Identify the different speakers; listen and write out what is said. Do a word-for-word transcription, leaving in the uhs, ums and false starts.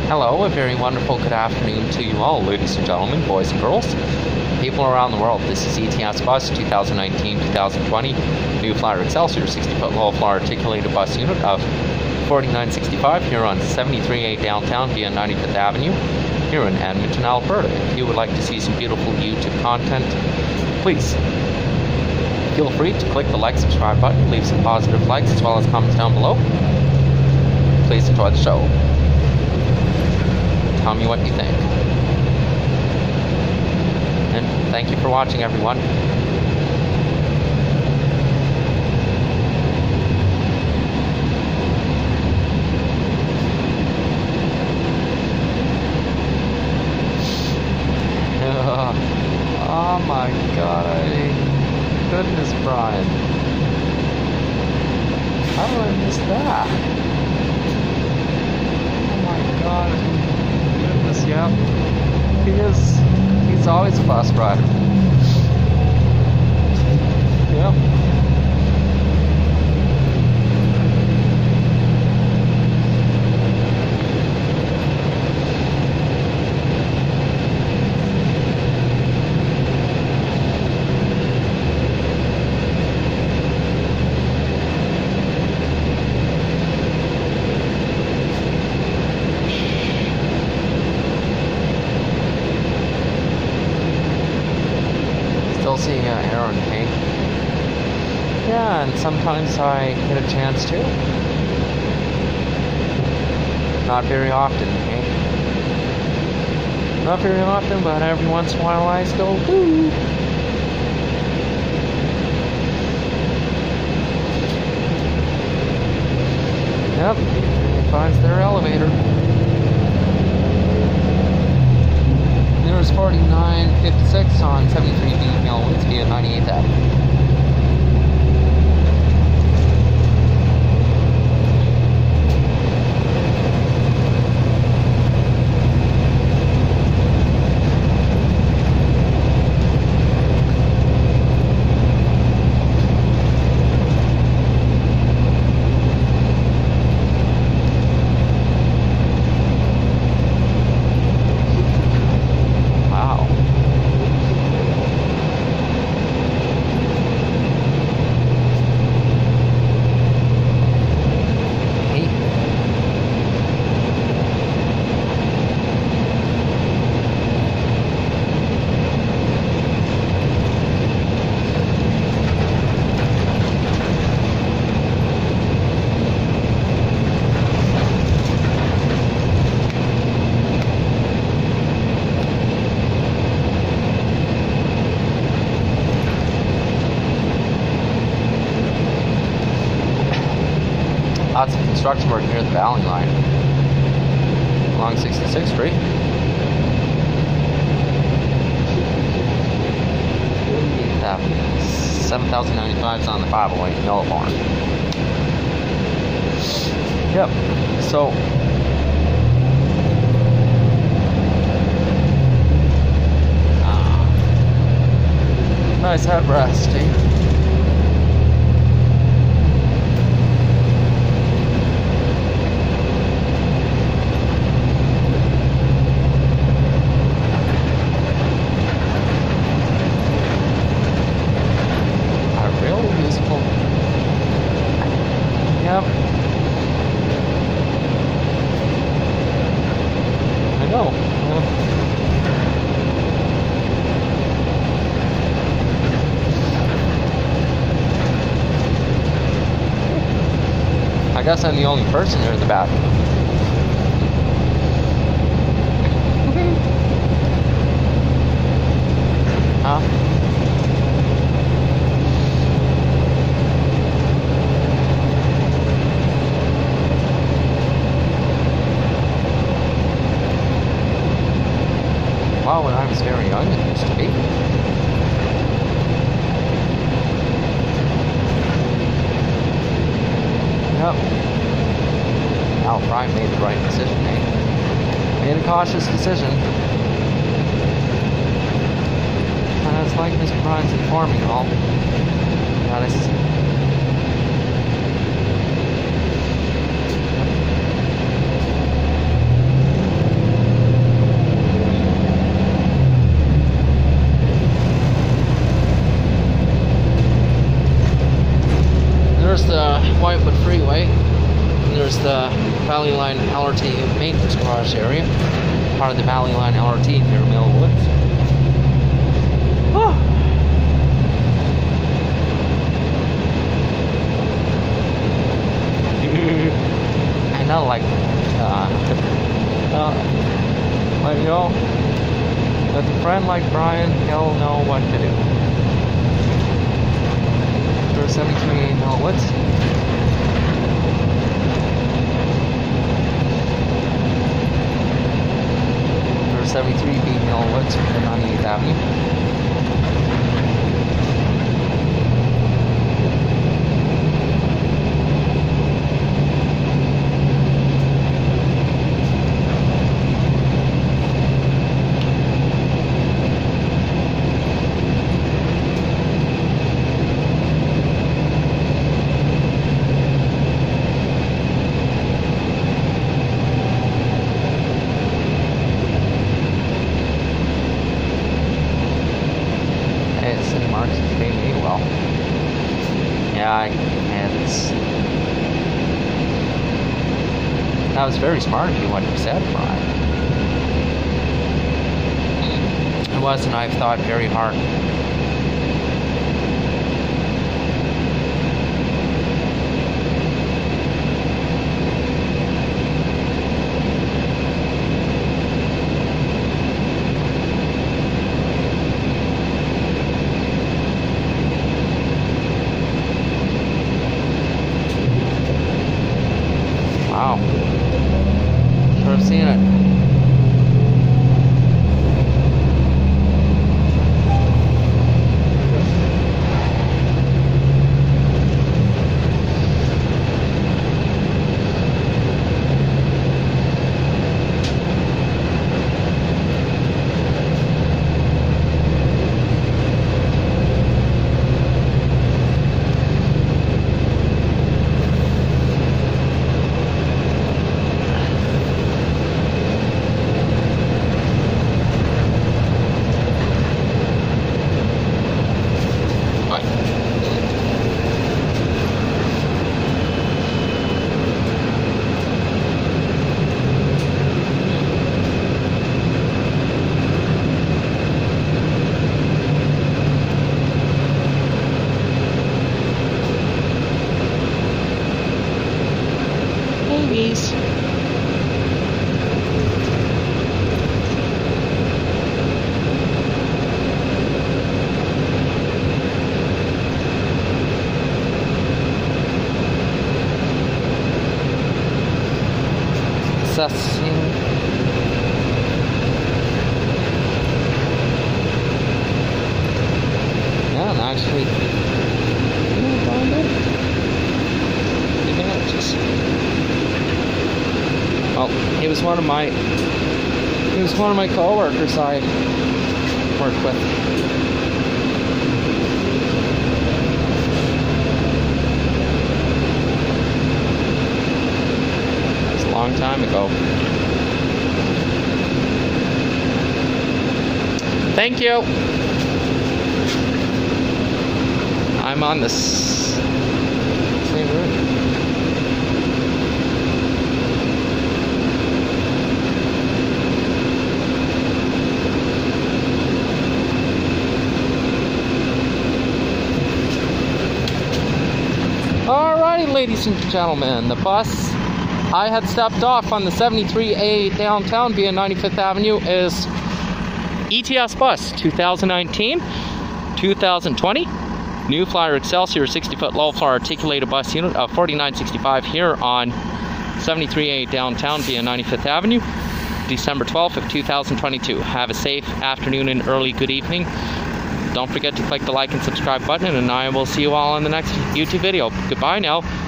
Speaker 1: Hello, a very wonderful good afternoon to you all, ladies and gentlemen, boys and girls, people around the world. This is E T S Bus twenty nineteen to twenty twenty, New Flyer Excelsior sixty foot low floor articulated bus unit of forty-nine sixty-five here on seventy-three A downtown via ninety-fifth Avenue here in Edmonton, Alberta. If you would like to see some beautiful YouTube content, please feel free to click the like, subscribe button, leave some positive likes as well as comments down below. Please enjoy the show. Tell me what you think. And thank you for watching, everyone. Oh my god. Goodness, Brian. How did I miss that? Oh my god. Goodness, yeah. He is, he's always a bus rider. Yeah. Seeing uh, Aaron paint. Yeah, and sometimes I get a chance to. Not very often, eh? Not very often, but every once in a while I still do. Yep, he finds their elevator. There's forty-nine fifty-six on seventy-three B Melwoods via ninety-eighth Avenue. Lots of construction work near the Valley Line along sixty-sixth Street. seven thousand ninety-five is on the five oh eight Millhorn. Yep, so uh, nice headrest, eh? Yep. I know. Yeah. I guess I'm the only person here in the bathroom. Huh? Well, when I was very young, it used to be. Yep. Al Fry made the right decision, eh? Made a cautious decision. And it's like Mister Brian's informing all. That is maintenance garage area, part of the Valley Line L R T near Mill Woods. Oh. I know, like, uh, uh, but you know, with a friend like Brian, he'll know what to do. For seventy-three Mill Woods. seventy-three B Mill Woods from ninety-eighth Avenue. Yeah, and it's, that was very smart of you what you said, Brian. It was, and I've thought very hard. Wow. Sure have seen it. Babies. Assessing. Yeah, and actually, you know, found it. Even it just. Well, he was one of my. He was one of my coworkers I worked with. A long time ago. Thank you. I'm on this same route. Alrighty, ladies and gentlemen, the bus I had stepped off on the seventy-three A downtown via ninety-fifth Avenue is E T S Bus twenty nineteen to twenty twenty. New Flyer Excelsior sixty foot low floor articulated bus unit of forty-nine sixty-five here on seventy-three A downtown via ninety-fifth Avenue, December twelfth of two thousand twenty-two. Have a safe afternoon and early good evening. Don't forget to click the like and subscribe button, and I will see you all in the next YouTube video. Goodbye now.